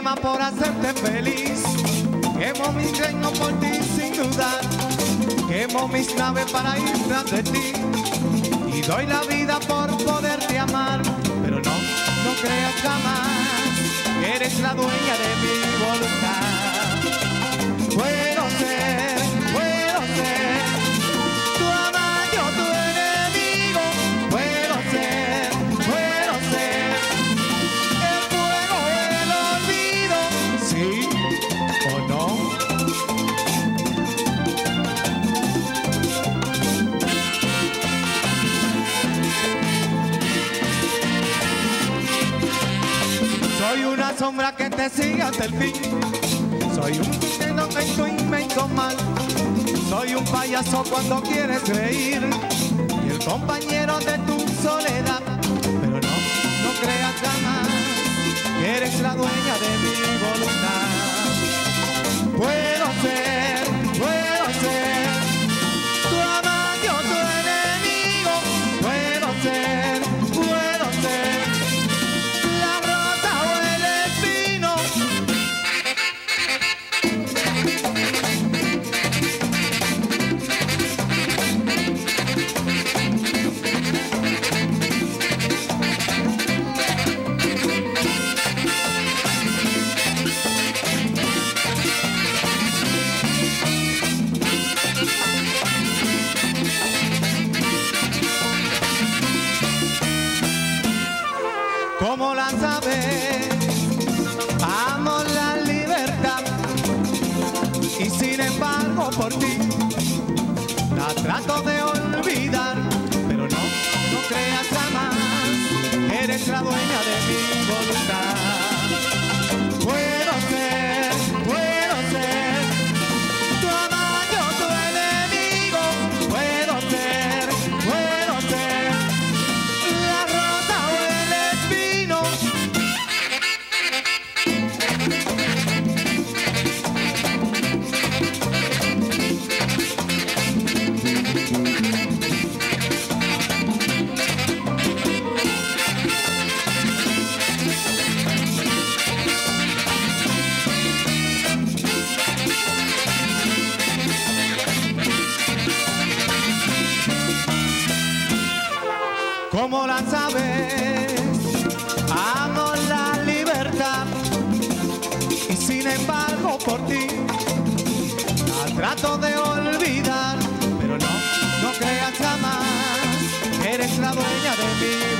alma por hacerte feliz. Quemo mi reino por ti sin dudar. Quemo mis naves para ir tras de ti. Y doy la vida por poderte amar. Pero no, no creas jamás que eres la dueña de mi voluntad. Puedo ser tu amante o tu enemigo. Puedo ser el fuego o el olvido. ¿Sí o no? Soy una sombra que te sigue hasta el fin. Soy un veneno en tu inmenso mal. Soy un payaso cuando quieres reír y el compañero de tu soledad. Pero no, no creas jamás que eres la dueña de mi voluntad. Puedo ser tu amante o tu enemigo. Puedo ser la rosa o el espino. Como las aves, amo la libertad y sin embargo por ti la trato de olvidar. Pero no, no creas jamás que eres la dueña de mi voluntad. Puedo ser tu amante o tu enemigo. Puedo ser la rosa o el espino. Como las aves, amo la libertad y sin embargo por ti la trato de olvidar. Pero no, no creas jamás que eres la dueña de mí.